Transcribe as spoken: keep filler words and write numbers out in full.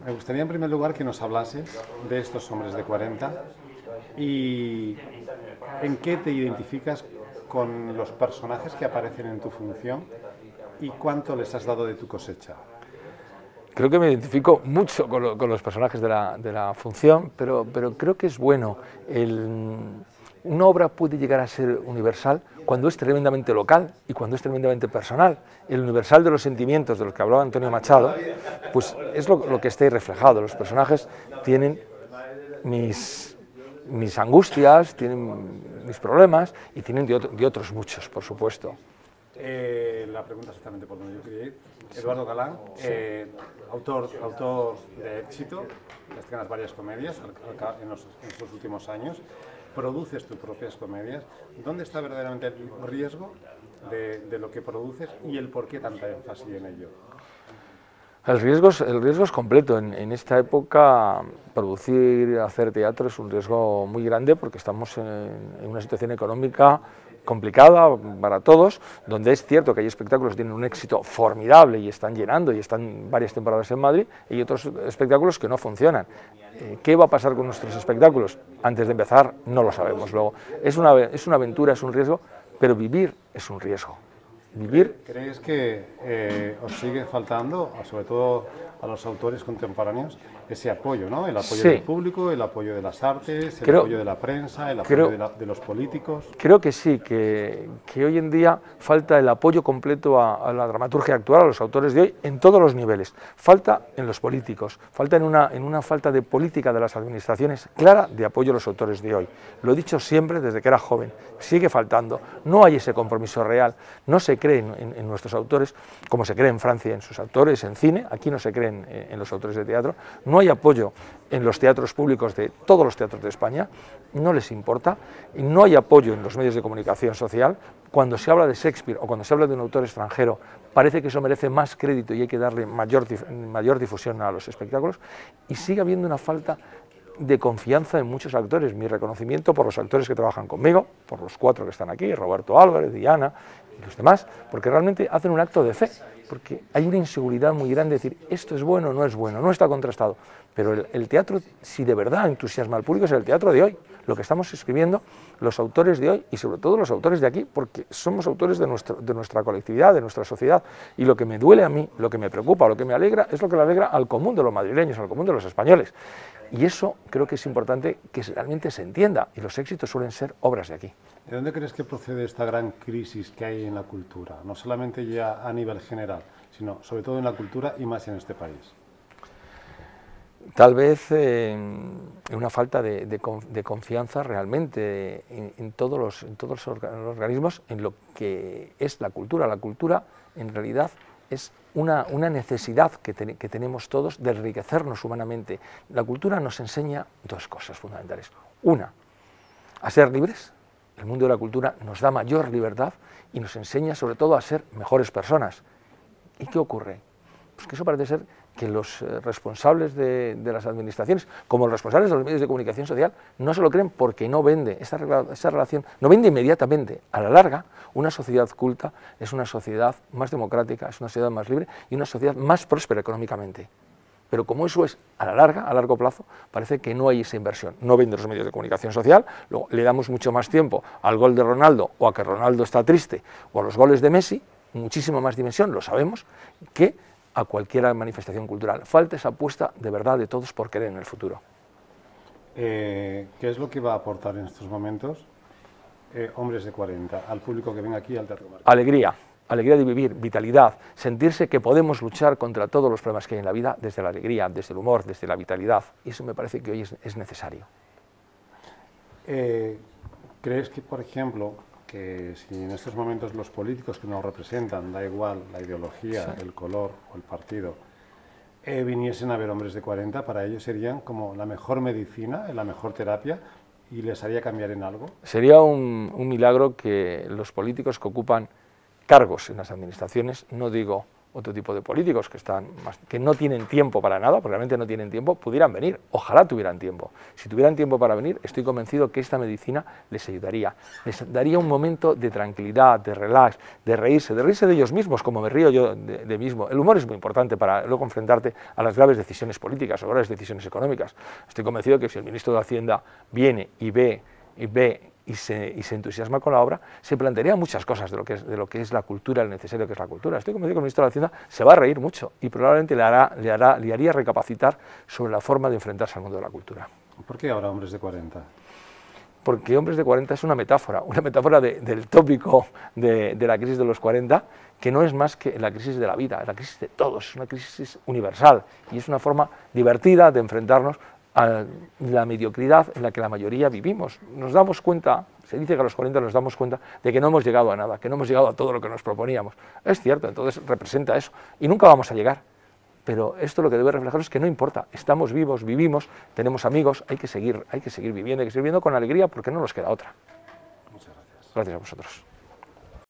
Me gustaría en primer lugar que nos hablases de estos hombres de cuarenta y en qué te identificas con los personajes que aparecen en tu función y cuánto les has dado de tu cosecha. Creo que me identifico mucho con, lo, con los personajes de la, de la función, pero, pero creo que es bueno. El, una obra puede llegar a ser universal cuando es tremendamente local y cuando es tremendamente personal. El universal de los sentimientos de los que hablaba Antonio Machado, pues es lo, lo que está ahí reflejado. Los personajes tienen mis, mis angustias, tienen mis problemas y tienen de, otro, de otros muchos, por supuesto. Eh, la pregunta exactamente por donde yo quería ir. Eduardo Galán, eh, autor, autor de éxito, estrenas varias comedias en los, en estos últimos años, produces tus propias comedias. ¿Dónde está verdaderamente el riesgo de, de lo que produces y el por qué tanta énfasis en ello? El riesgo es, el riesgo es completo. En, en esta época, producir, hacer teatro es un riesgo muy grande porque estamos en, en una situación económica complicada para todos, donde es cierto que hay espectáculos que tienen un éxito formidable y están llenando y están varias temporadas en Madrid, y otros espectáculos que no funcionan. Eh, ¿Qué va a pasar con nuestros espectáculos? Antes de empezar, no lo sabemos. Luego, es una, es una aventura, es un riesgo, pero vivir es un riesgo. Vivir. ¿Crees que eh, os sigue faltando, sobre todo a los autores contemporáneos, ese apoyo, ¿no? El apoyo sí. del público, el apoyo de las artes, el creo, apoyo de la prensa, el apoyo creo, de, la, de los políticos? Creo que sí, que, que hoy en día falta el apoyo completo a, a la dramaturgia actual, a los autores de hoy, en todos los niveles. Falta en los políticos, falta en una, en una falta de política de las administraciones clara de apoyo a los autores de hoy. Lo he dicho siempre desde que era joven, sigue faltando. No hay ese compromiso real, no se cree en, en, en nuestros autores, como se cree en Francia en sus autores, en cine, aquí no se cree en, en los autores de teatro. No hay apoyo en los teatros públicos de todos los teatros de España, no les importa, y no hay apoyo en los medios de comunicación social. Cuando se habla de Shakespeare o cuando se habla de un autor extranjero, parece que eso merece más crédito y hay que darle mayor, mayor difusión a los espectáculos, y sigue habiendo una falta de confianza en muchos actores. Mi reconocimiento por los actores que trabajan conmigo, por los cuatro que están aquí, Roberto Álvarez, Diana y los demás, porque realmente hacen un acto de fe, porque hay una inseguridad muy grande de decir, esto es bueno o no es bueno, no está contrastado. Pero el, el teatro, si de verdad entusiasma al público, es el teatro de hoy, lo que estamos escribiendo los autores de hoy y sobre todo los autores de aquí, porque somos autores de, nuestro, de nuestra colectividad, de nuestra sociedad, y lo que me duele a mí, lo que me preocupa, lo que me alegra, es lo que le alegra al común de los madrileños, al común de los españoles. Y eso creo que es importante que realmente se entienda, y los éxitos suelen ser obras de aquí. ¿De dónde crees que procede esta gran crisis que hay en la cultura? No solamente ya a nivel general, sino sobre todo en la cultura y más en este país. Tal vez eh, en una falta de, de, de confianza realmente en, en, todos los, en todos los organismos, en lo que es la cultura. La cultura en realidad es una, una necesidad que, te, que tenemos todos de enriquecernos humanamente. La cultura nos enseña dos cosas fundamentales. Una, a ser libres. El mundo de la cultura nos da mayor libertad y nos enseña sobre todo a ser mejores personas. ¿Y qué ocurre? Pues que eso parece ser que los eh, responsables de, de las administraciones, como los responsables de los medios de comunicación social, no se lo creen porque no vende. Esa, esa relación no vende inmediatamente. A la larga, una sociedad culta es una sociedad más democrática, es una sociedad más libre y una sociedad más próspera económicamente. Pero como eso es a la larga, a largo plazo, parece que no hay esa inversión. No vende los medios de comunicación social, luego le damos mucho más tiempo al gol de Ronaldo o a que Ronaldo está triste o a los goles de Messi, muchísima más dimensión, lo sabemos, que a cualquier manifestación cultural. Falta esa apuesta de verdad de todos por querer en el futuro. Eh, ¿Qué es lo que va a aportar en estos momentos eh, Hombres de cuarenta al público que venga aquí al Teatro Marqués? Alegría, alegría de vivir, vitalidad, sentirse que podemos luchar contra todos los problemas que hay en la vida desde la alegría, desde el humor, desde la vitalidad. Y eso me parece que hoy es, es necesario. Eh, ¿Crees que, por ejemplo, que si en estos momentos los políticos que nos representan, da igual la ideología, sí, el color o el partido, eh, viniesen a ver Hombres de cuarenta, para ellos serían como la mejor medicina, la mejor terapia, y les haría cambiar en algo? Sería un, un milagro que los políticos que ocupan cargos en las administraciones, no digo otro tipo de políticos que, están más, que no tienen tiempo para nada, porque realmente no tienen tiempo, pudieran venir. Ojalá tuvieran tiempo. Si tuvieran tiempo para venir, estoy convencido que esta medicina les ayudaría. Les daría un momento de tranquilidad, de relax, de reírse, de reírse de ellos mismos, como me río yo de, de mismo. El humor es muy importante para luego enfrentarte a las graves decisiones políticas o graves decisiones económicas. Estoy convencido que si el ministro de Hacienda viene y ve, y ve Y se, y se entusiasma con la obra, se plantearía muchas cosas de lo, que es, de lo que es la cultura, el necesario que es la cultura. Estoy convencido que el ministro de Hacienda se va a reír mucho y probablemente le, hará, le, hará, le haría recapacitar sobre la forma de enfrentarse al mundo de la cultura. ¿Por qué ahora hombres de cuarenta? Porque hombres de cuarenta es una metáfora, una metáfora de, del tópico de, de la crisis de los cuarenta, que no es más que la crisis de la vida, la crisis de todos, es una crisis universal y es una forma divertida de enfrentarnos a la mediocridad en la que la mayoría vivimos. Nos damos cuenta, se dice que a los cuarenta nos damos cuenta de que no hemos llegado a nada, que no hemos llegado a todo lo que nos proponíamos. Es cierto, entonces representa eso, y nunca vamos a llegar. Pero esto lo que debe reflejar es que no importa, estamos vivos, vivimos, tenemos amigos, hay que seguir, hay que seguir viviendo, hay que seguir viviendo con alegría porque no nos queda otra. Muchas gracias. Gracias a vosotros.